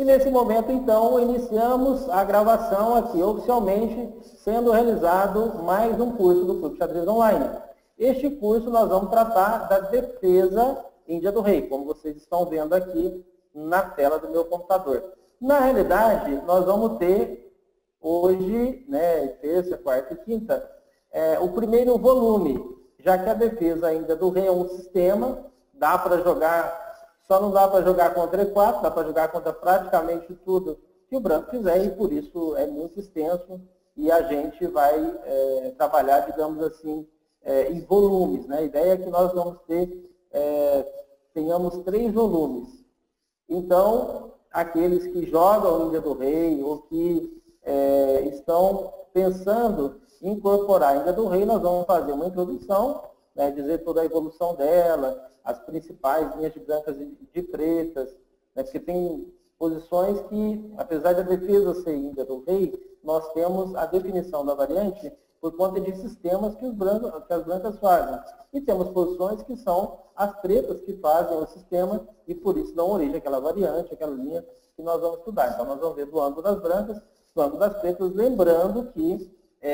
nesse momento, então, iniciamos a gravação aqui, oficialmente sendo realizado mais um curso do Clube Xadrez Online. Este curso nós vamos tratar da defesa Índia do Rei, como vocês estão vendo aqui na tela do meu computador. Na realidade, nós vamos ter hoje, né, terça, quarta e quinta, o primeiro volume, já que a defesa Índia do Rei é um sistema, dá para jogar. Só não dá para jogar contra E4, dá para jogar contra praticamente tudo que o branco fizer, e por isso é muito extenso, e a gente vai trabalhar, digamos assim, em volumes, né? A ideia é que nós vamos tenhamos 3 volumes. Então, aqueles que jogam Índia do Rei, ou que estão pensando em incorporar a Índia do Rei, nós vamos fazer uma introdução, né, dizer toda a evolução dela, as principais linhas de brancas e de pretas, né, porque tem posições que, apesar da defesa ser Índia do Rei, nós temos a definição da variante por conta de sistemas que as brancas fazem. E temos posições que são as pretas que fazem o sistema e por isso dão origem àquela variante, àquela linha que nós vamos estudar. Então nós vamos ver do ângulo das brancas, do ângulo das pretas, lembrando que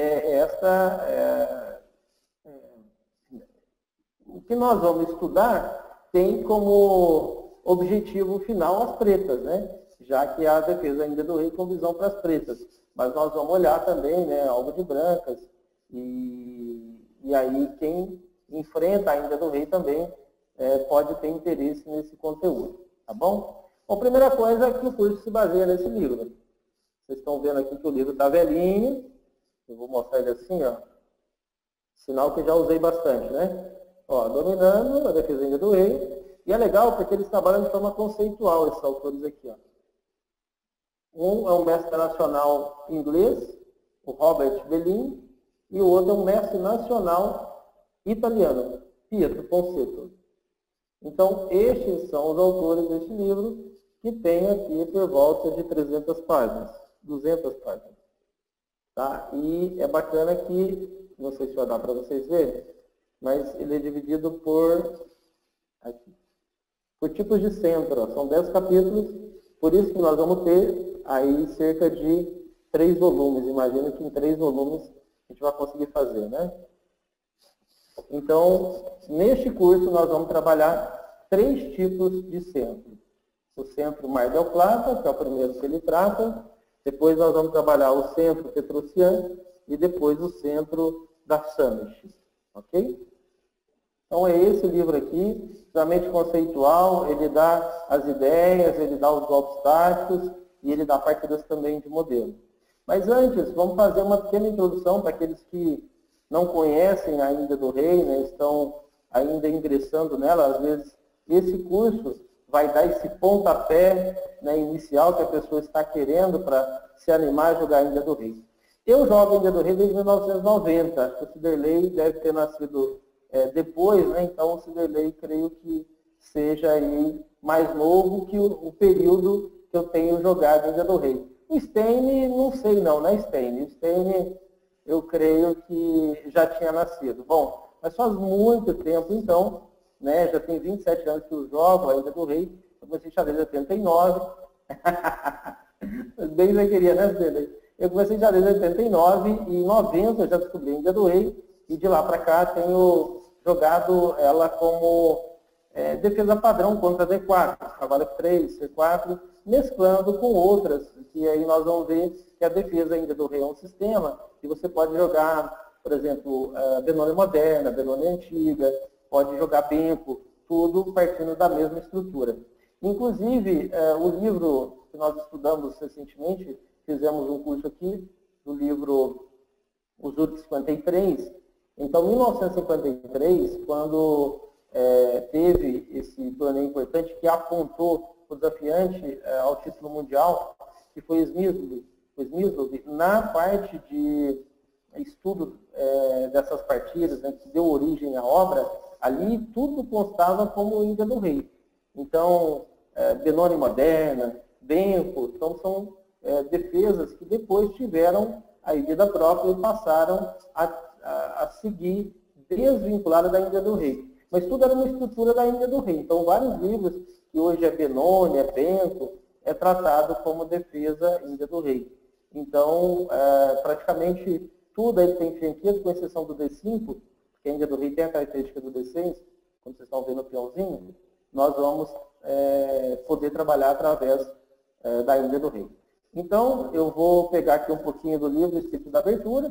o que nós vamos estudar tem como objetivo final as pretas, né? Já que a defesa ainda do rei com visão para as pretas. Mas nós vamos olhar também, né, algo de brancas, e aí quem enfrenta a Índia do Rei também pode ter interesse nesse conteúdo, tá bom? Bom, a primeira coisa é que o curso se baseia nesse livro. Vocês estão vendo aqui que o livro está velhinho, eu vou mostrar ele assim, ó, sinal que já usei bastante, né? Ó, dominando a defesa Índia do Rei, e é legal porque eles trabalham de forma conceitual, esses autores aqui, ó. Um é um mestre nacional inglês, o Robert Bellini, e o outro é um mestre nacional italiano, Pietro Ponsetto. Então, estes são os autores deste livro, que tem aqui por volta de 300 páginas, 200 páginas. Tá? E é bacana que, não sei se vai dar para vocês verem, mas ele é dividido por tipos de centro. Ó. São 10 capítulos, por isso que nós vamos ter aí cerca de 3 volumes. Imagino que em 3 volumes a gente vai conseguir fazer, né? Então, neste curso nós vamos trabalhar 3 tipos de centro. O centro Mar del Plata, que é o primeiro que ele trata. Depois nós vamos trabalhar o centro Petrosian e depois o centro da Summit. Ok? Então é esse livro aqui, extremamente conceitual, ele dá as ideias, ele dá os golpes táticos e ele dá partidas também de modelo. Mas antes, vamos fazer uma pequena introdução para aqueles que não conhecem a Índia do Rei, né, estão ainda ingressando nela. Às vezes esse curso vai dar esse pontapé, né, inicial que a pessoa está querendo para se animar a jogar a Índia do Rei. Eu jogo a Índia do Rei desde 1990, acho que o Ciderley deve ter nascido depois, né? Então o Ciderley creio que seja aí mais novo que o período que eu tenho jogado Índia do Rei. O Stein, não sei não, né, Stein? O Stein, eu creio que já tinha nascido. Bom, mas faz muito tempo, então, né? Já tem 27 anos que eu jogo a Índia do Rei. Eu comecei xadrez em 89. Bem você queria, né, Ciderley? Eu comecei xadrez em 89 e em 90 eu já descobri a Índia do Rei. E de lá para cá tenho jogado ela como defesa padrão contra D4, cavalo F3, C4, mesclando com outras, que aí nós vamos ver que a defesa ainda do rei é um sistema, que você pode jogar, por exemplo, Benoni moderna, Benoni antiga, pode jogar Benko, tudo partindo da mesma estrutura. Inclusive, o livro que nós estudamos recentemente, fizemos um curso aqui, do livro Os Últimos 53. Então, em 1953, quando teve esse torneio importante que apontou o desafiante ao título mundial, que foi Smyslov, na parte de estudo dessas partidas, né, que deu origem à obra, ali tudo constava como Índia do Rei. Então, Benoni moderna, Benko, então são defesas que depois tiveram a vida própria e passaram a seguir desvinculada da Índia do Rei. Mas tudo era uma estrutura da Índia do Rei. Então, vários livros, que hoje é Benoni, é Benko, é tratado como defesa Índia do Rei. Então, praticamente tudo aí tem fianqueiro, com exceção do D5, porque a Índia do Rei tem a característica do D6, como vocês estão vendo o peãozinho, nós vamos poder trabalhar através da Índia do Rei. Então, eu vou pegar aqui um pouquinho do livro escrito da abertura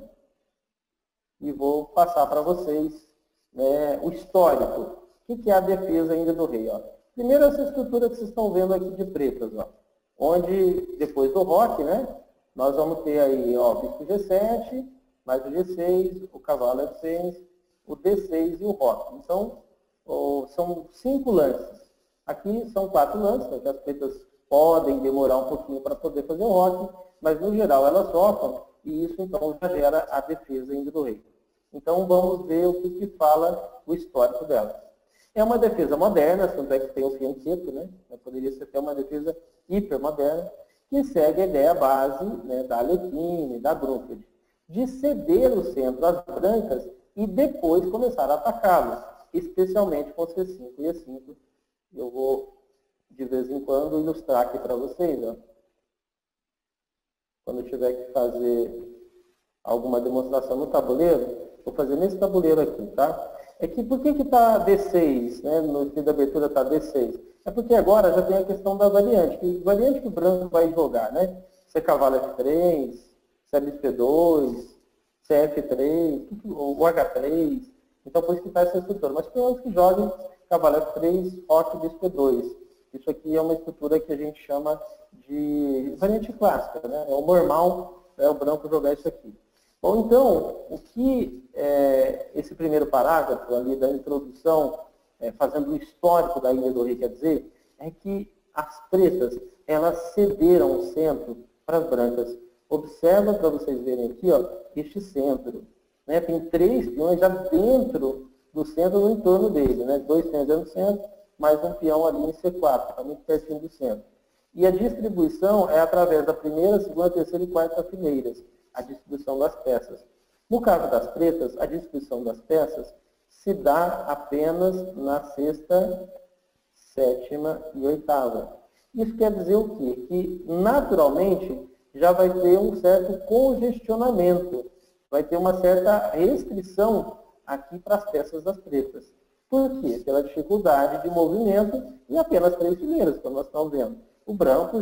e vou passar para vocês o histórico. O que é a defesa Índia do Rei? Ó? Primeiro, essa estrutura que vocês estão vendo aqui de pretas, ó, onde, depois do roque, nós vamos ter aí, ó, bispo G7, mais o G6, o cavalo F6, o D6 e o roque. Então, são 5 lances. Aqui são 4 lances, porque as pretas podem demorar um pouquinho para poder fazer o roque, mas no geral elas rocam, e isso então já gera a defesa Índia do Rei. Então vamos ver o que fala o histórico dela. É uma defesa moderna, tanto é que tem o fianqueto, poderia ser até uma defesa hipermoderna, que segue a ideia base da Alekhine, da Brunfeld, de ceder o centro às brancas e depois começar a atacá-los, especialmente com C5 e E5. Eu vou, de vez em quando, ilustrar aqui para vocês. Ó. Quando eu tiver que fazer alguma demonstração no tabuleiro, vou fazer nesse tabuleiro aqui, tá? É que por que está D6, no estilo da abertura está D6? É porque agora já tem a questão da variante. Que variante que o branco vai jogar, Se é cavalo F3, se é bispo E2, se é F3, o H3. Então, por isso que está essa estrutura. Mas tem uns que joguem cavalo F3, roque, bispo E2. Isso aqui é uma estrutura que a gente chama de variante clássica, É o normal, o branco jogar isso aqui. Bom, então, o que esse primeiro parágrafo ali da introdução, fazendo o histórico da Índia do Rei, quer dizer, é que as pretas, elas cederam o centro para as brancas. Observa, para vocês verem aqui, ó, este centro. Tem 3 peões já dentro do centro, no entorno dele. 2 peões no centro, mais um peão ali em C4, está muito pertinho do centro. E a distribuição é através da primeira, segunda, terceira e quarta fileiras, a distribuição das peças. No caso das pretas, a distribuição das peças se dá apenas na sexta, sétima e oitava. Isso quer dizer o quê? Que, naturalmente, já vai ter um certo congestionamento, vai ter uma certa restrição aqui para as peças das pretas. Por quê? Pela dificuldade de movimento e apenas 3 fileiras, como nós estamos vendo. O branco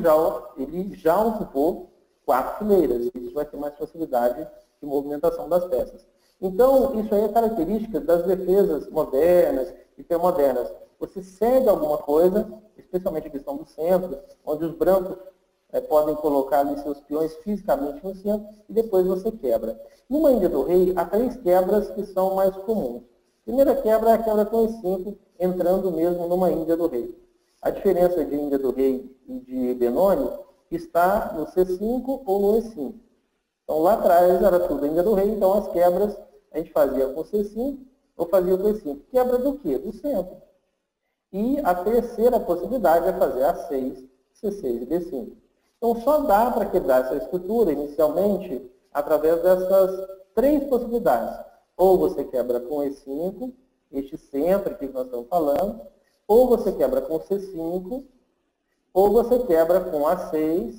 já ocupou 4 fileiras, e isso vai ter mais facilidade de movimentação das peças. Então, isso aí é característica das defesas modernas, hipermodernas. Você cede alguma coisa, especialmente a questão do centro, onde os brancos podem colocar ali seus peões fisicamente no centro, e depois você quebra. Numa Índia do Rei, há 3 quebras que são mais comuns. A primeira quebra é a quebra com E5, entrando mesmo numa Índia do Rei. A diferença de Índia do Rei e de Benoni está no C5 ou no E5. Então, lá atrás era tudo Índia do Rei, então as quebras a gente fazia com C5 ou fazia com E5. Quebra do quê? Do centro. E a terceira possibilidade é fazer A6, C6 e D5. Então, só dá para quebrar essa estrutura, inicialmente, através dessas 3 possibilidades. Ou você quebra com E5, este centro aqui que nós estamos falando, ou você quebra com C5, ou você quebra com A6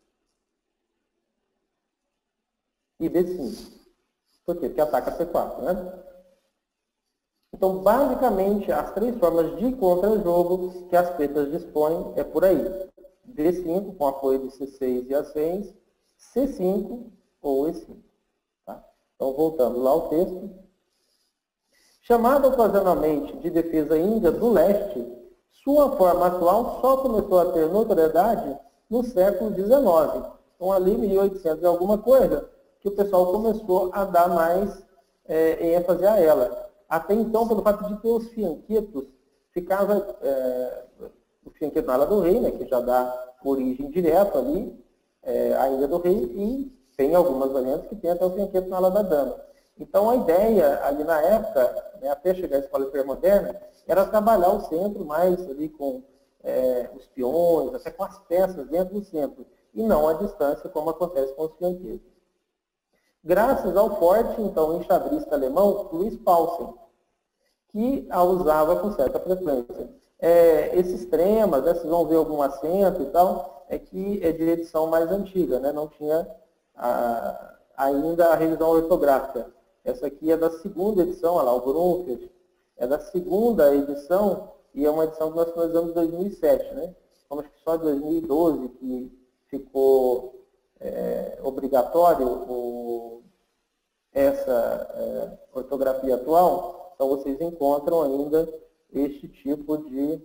e B5. Por quê? Porque ataca C4, Então, basicamente, as 3 formas de contra-jogo que as pretas dispõem é por aí. D5, com apoio de C6 e A6, C5 ou E5. Tá? Então, voltando lá ao texto. Chamada ocasionalmente de defesa índia do leste, sua forma atual só começou a ter notoriedade no século XIX. Então, ali, 1800 e alguma coisa, que o pessoal começou a dar mais ênfase a ela. Até então, pelo fato de ter os fianquetos, ficava o fianqueto na ala do rei, que já dá origem direta ali, a Índia do Rei, e tem algumas variantes que tem até o fianqueto na ala da dama. Então, a ideia ali na época, até chegar à escola hipermoderna, era trabalhar o centro mais ali com os peões, até com as peças dentro do centro, e não à distância, como acontece com os fianquetos. Graças ao forte, então, enxadrista alemão, Louis Paulsen, que a usava com certa frequência. Esses tremas, vocês vão ver algum acento e tal, é que é de edição mais antiga, né? Não tinha ainda a revisão ortográfica. Essa aqui é da segunda edição, olha lá, o Grunfeld, é da segunda edição e é uma edição que nós finalizamos em 2007, né? Como acho que só em 2012 que ficou obrigatório essa ortografia atual, então vocês encontram ainda este tipo de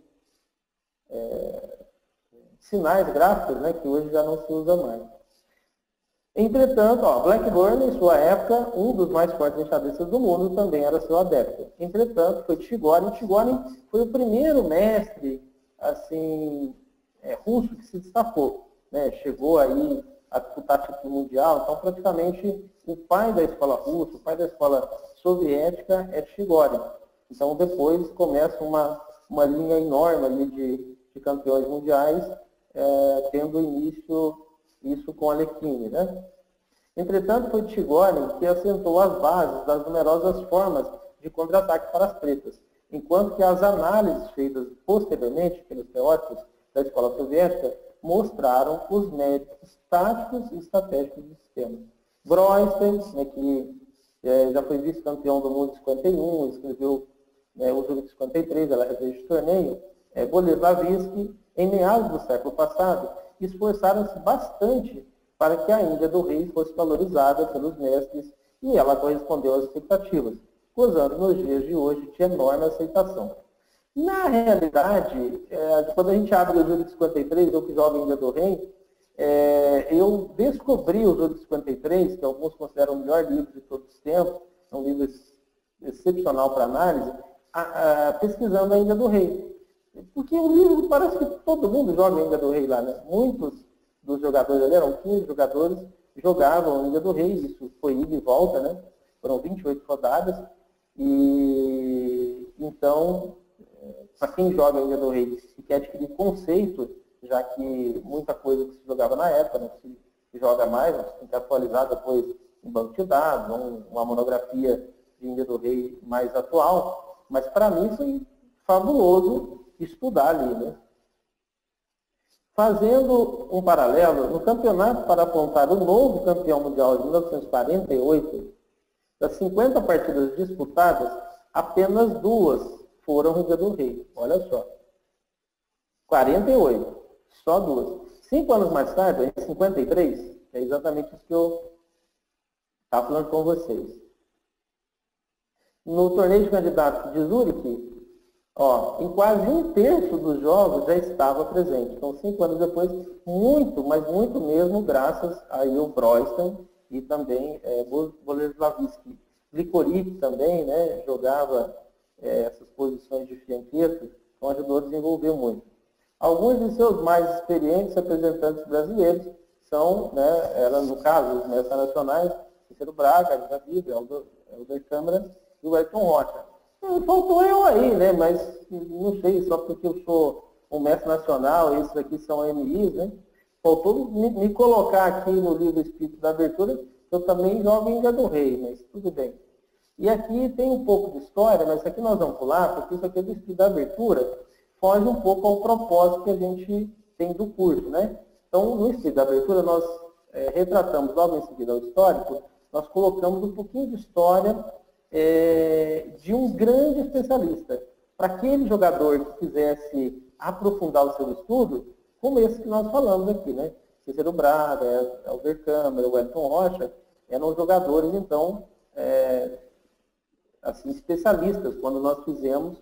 sinais gráficos, né, que hoje já não se usa mais. Entretanto, Blackburn, em sua época, um dos mais fortes enxadristas do mundo, também era seu adepto. Entretanto, foi Chigorin. Chigorin foi o primeiro mestre assim, russo que se destacou, né? Chegou aí a disputar título mundial, então praticamente o pai da escola russa, o pai da escola soviética é Chigorin. Então depois começa uma linha enorme ali de campeões mundiais, tendo início isso com Alekhine, né? Entretanto, foi Chigorin que assentou as bases das numerosas formas de contra-ataque para as pretas, enquanto que as análises feitas posteriormente pelos teóricos da escola soviética mostraram os méritos táticos e estratégicos do sistema. Broystein, né, que já foi vice-campeão do mundo em 51, escreveu o jogo de 53, ela referência de torneio, Boleslavski, em meados do século passado, esforçaram-se bastante para que a Índia do Rei fosse valorizada pelos mestres e ela correspondeu às expectativas, gozando nos dias de hoje de enorme aceitação. Na realidade, quando a gente abre o jogo de 53, eu que jogo a Índia do Rei, eu descobri o jogo de 53, que alguns consideram o melhor livro de todos os tempos, é um livro excepcional para análise, pesquisando a Índia do Rei. Porque o livro parece que todo mundo joga a Índia do Rei lá, né? Muitos dos jogadores ali, eram 15 jogadores, jogavam a Índia do Rei, isso foi ida e volta, né? Foram 28 rodadas, e então, para quem joga a Índia do Rei e quer adquirir conceito, já que muita coisa que se jogava na época não se joga mais, tem que atualizar depois um banco de dados, uma monografia de Índia do Rei mais atual, mas para mim foi fabuloso estudar ali, né? Fazendo um paralelo, no campeonato para apontar o novo campeão mundial de 1948, das 50 partidas disputadas, apenas 2 foram Índia do Rei. Olha só. 48, só 2. 5 anos mais tarde, em 53, é exatamente isso que eu estava falando com vocês. No torneio de candidatos de Zurique, em quase 1/3 dos jogos já estava presente. Então, 5 anos depois, muito, mas muito mesmo, graças a o Broystein e também Boleslavski. Gligoric também, né, jogava essas posições de fianqueto, então ajudou a desenvolver muito. Alguns de seus mais experientes representantes brasileiros são, né, no caso, os mestres nacionais, Cícero Braga, Adina Viva, Helder Câmara e o Ayrton Rocha. Faltou eu aí, né? Mas não sei, só porque eu sou um mestre nacional, esses aqui são MIs, né? Faltou me colocar aqui no livro Espírito da Abertura, eu também jogo em Índia do Rei, mas tudo bem. E aqui tem um pouco de história, mas aqui nós vamos pular, porque isso aqui é do Espírito da Abertura, foge um pouco ao propósito que a gente tem do curso, né? Então, no Espírito da Abertura, nós retratamos logo em seguida o histórico, nós colocamos um pouquinho de história de um grande especialista. Para aquele jogador que quisesse aprofundar o seu estudo, como esse que nós falamos aqui, né? Cícero Braga, Helder Câmara, Wellington Rocha, eram jogadores, então, assim, especialistas, quando nós fizemos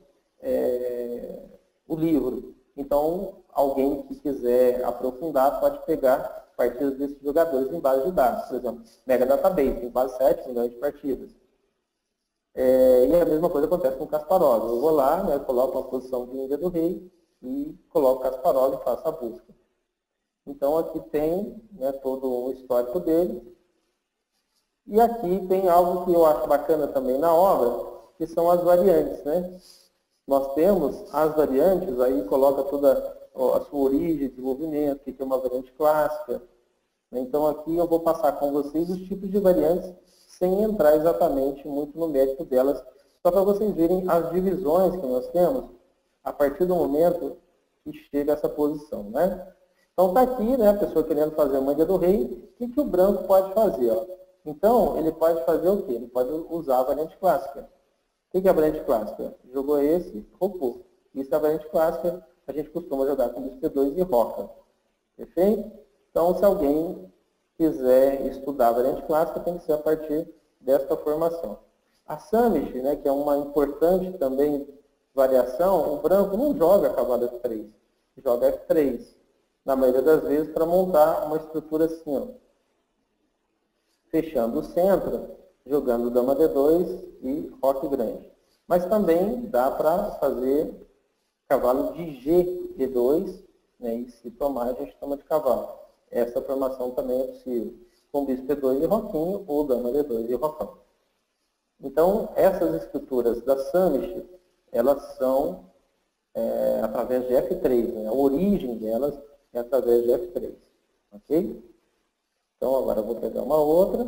o livro. Então, alguém que quiser aprofundar pode pegar partidas desses jogadores em base de dados. Por exemplo, Mega Database, tem quase 7 milhões de partidas. E a mesma coisa acontece com o Kasparov. Eu vou lá, né, coloco uma posição de Índia do Rei e coloco Kasparov e faço a busca. Então aqui tem, né, todo o histórico dele. E aqui tem algo que eu acho bacana também na obra, que são as variantes, né? Nós temos as variantes, aí coloca toda a sua origem, desenvolvimento, que tem uma variante clássica. Então aqui eu vou passar com vocês os tipos de variantes, sem entrar exatamente muito no mérito delas, só para vocês verem as divisões que nós temos a partir do momento que chega a essa posição, né? Então está aqui, né, a pessoa querendo fazer a manha do rei, o que, que o branco pode fazer? Ó? Então, ele pode fazer o quê? Ele pode usar a variante clássica. O que, que é a variante clássica? Jogou esse, roubou. Isso é a variante clássica, a gente costuma jogar com bispo E2 e roca. Perfeito? Então, se alguém quiser estudar a variante clássica, tem que ser a partir desta formação. A Samish, né, que é uma importante também variação, o branco não joga cavalo F3, joga F3, na maioria das vezes, para montar uma estrutura assim, ó, fechando o centro, jogando dama D2 e roque grande. Mas também dá para fazer cavalo de G E2, né, e se tomar, a gente toma de cavalo. Essa formação também é possível, com bispo E2 e roquinho, ou dama D2 e rocão. Então, essas estruturas da Samish, elas são através de F3, né? A origem delas é através de F3, ok? Então, agora eu vou pegar uma outra.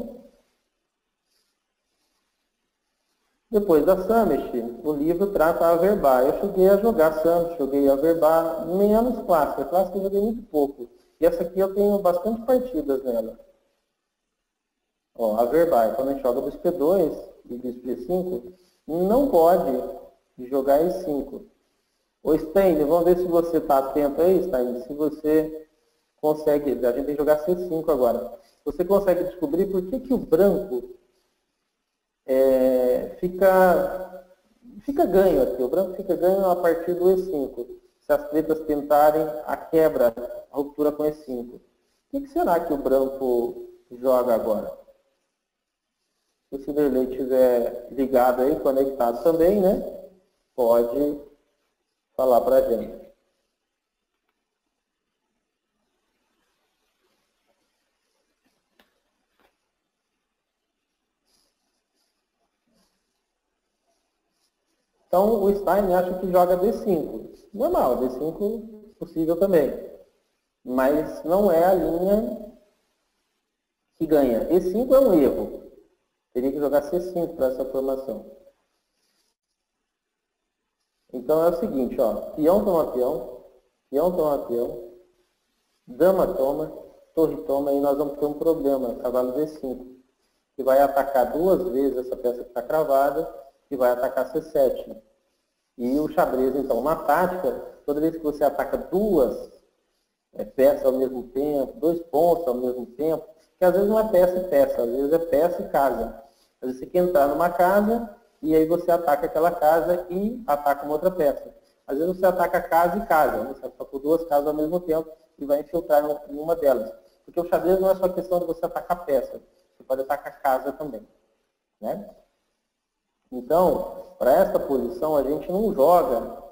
Depois da Samish, o livro trata a Averbar. Eu cheguei a jogar Samish, joguei a Averbar, menos clássica. Clássica eu joguei muito pouco. E essa aqui eu tenho bastante partidas nela. Ó, a Averbar, quando a gente joga bispo E2 e bispo G5, não pode jogar E5. Ô Stein, vamos ver se você está atento aí, Stein, se você consegue, a gente tem que jogar C5 agora. Você consegue descobrir por que, que o branco fica ganho aqui. O branco fica ganho a partir do E5. Se as pretas tentarem a quebra, a ruptura com E5. O que, que será que o branco joga agora? Se o Ciderley estiver ligado aí, conectado também, né? Pode falar para a gente. Então, o Stein acha que joga D5. Normal, D5 possível também. Mas não é a linha que ganha. E5 é um erro. Teria que jogar C5 para essa formação. Então é o seguinte, ó, peão toma peão, peão toma peão, dama toma, torre toma, e nós vamos ter um problema, cavalo D5, que vai atacar duas vezes essa peça que está cravada e vai atacar C7. E o xadrez, então, na tática, toda vez que você ataca duas peças ao mesmo tempo, dois pontos ao mesmo tempo, que às vezes não é peça e peça, às vezes é peça e casa. Às vezes você quer entrar numa casa e aí você ataca aquela casa e ataca uma outra peça. Às vezes você ataca casa e casa, né? Você ataca duas casas ao mesmo tempo e vai infiltrar em uma delas. Porque o xadrez não é só questão de você atacar peça, você pode atacar casa também, né? Então, para essa posição, a gente não joga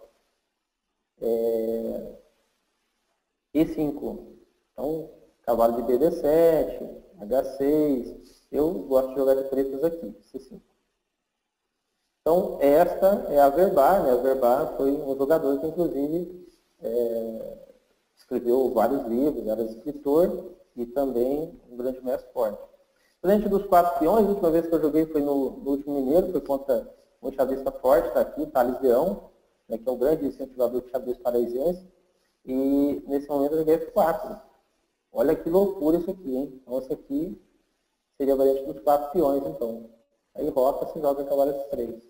E5. Então, cavalo de BD7, H6. Eu gosto de jogar de pretas aqui, C5. Então, esta é a Averbar, né? A Averbar foi um jogador que, inclusive, escreveu vários livros, era escritor e também um grande mestre forte. Frente dos 4 peões, a última vez que eu joguei foi no último Mineiro, foi contra um xadrezista forte, está aqui, Thales Leão, né, que é um grande incentivador de xadrez paraisense, e nesse momento eu joguei F4. Olha que loucura isso aqui, hein? Então, isso aqui seria a variante dos 4 peões, então. Aí roca, se joga cavalo F3.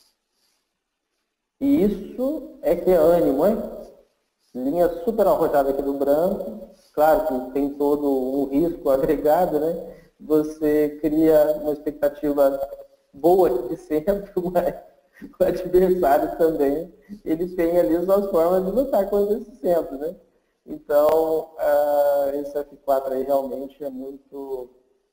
E isso é que é ânimo, hein? Linha super arrojada aqui do branco. Claro que tem todo um risco agregado, né? Você cria uma expectativa boa de centro, mas o adversário também, ele tem ali suas formas de lutar contra esse centro, né? Então, esse F4 aí realmente é muito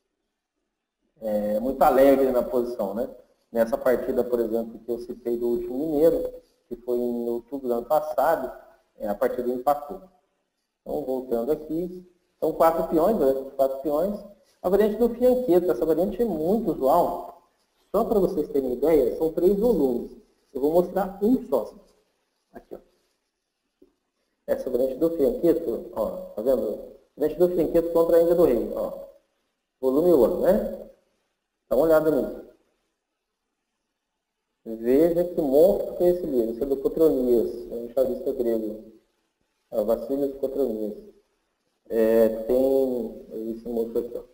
alegre na posição, né? Nessa partida, por exemplo, que eu citei do último Mineiro, que foi em outubro do ano passado, a partida empatou. Então, voltando aqui, são 4 peões, né? 4 peões. A variante do fianqueto, essa variante é muito usual. Só para vocês terem ideia, são 3 volumes. Eu vou mostrar um só. Aqui, ó. Essa variante do fianqueto, ó, tá vendo? Variante do fianqueto contra a Índia do Rei, ó. Volume 1, né? Dá uma olhada nisso. Veja que monstro que é esse livro. Esse é do Cotronias, é um xadrezista grego. É o Vassílios Cotronias. tem esse moço aqui, ó.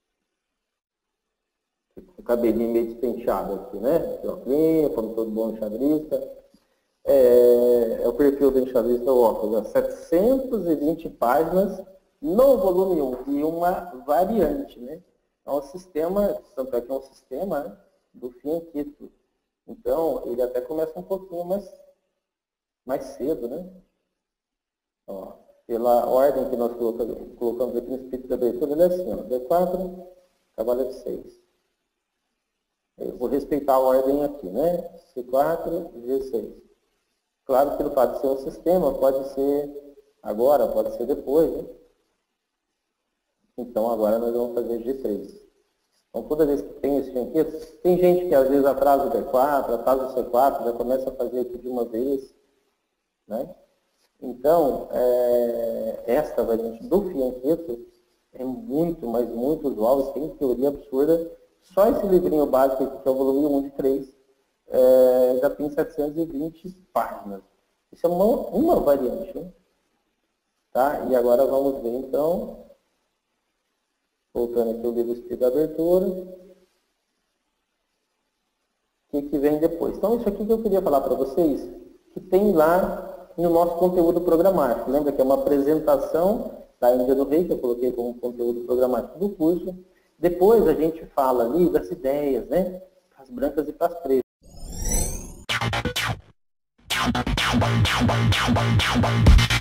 O cabelinho meio despenteado aqui, né? Óculos, como todo bom enxadrista. É o perfil do enxadrista óculos, 720 páginas no volume 1 e uma variante, né? É um sistema, tanto é que é um sistema, né, do Fianchito. Então, ele até começa um pouquinho mais cedo, né? Ó, pela ordem que nós colocamos aqui no espírito da abertura, ele é assim, ó, D4, cavalo F6. Eu vou respeitar a ordem aqui, né? C4, G6. Claro que no caso de ser um sistema, pode ser agora, pode ser depois, né? Então, agora nós vamos fazer G3. Então, toda vez que tem esse Fianchito, tem gente que às vezes atrasa o D4, atrasa o C4, já começa a fazer aqui de uma vez, né? Então, esta variante do Fianchito é muito, mas muito usual, tem teoria absurda. Só esse livrinho básico aqui, que é o volume 1 de 3, já tem 720 páginas. Isso é uma variante, né? Tá? E agora vamos ver, então, voltando aqui o livro Espírito da Abertura, o que vem depois. Então, isso aqui que eu queria falar para vocês, que tem lá no nosso conteúdo programático. Lembra que é uma apresentação da Índia do Rei, que eu coloquei como conteúdo programático do curso. Depois a gente fala ali das ideias, né? Para as brancas e para as pretas.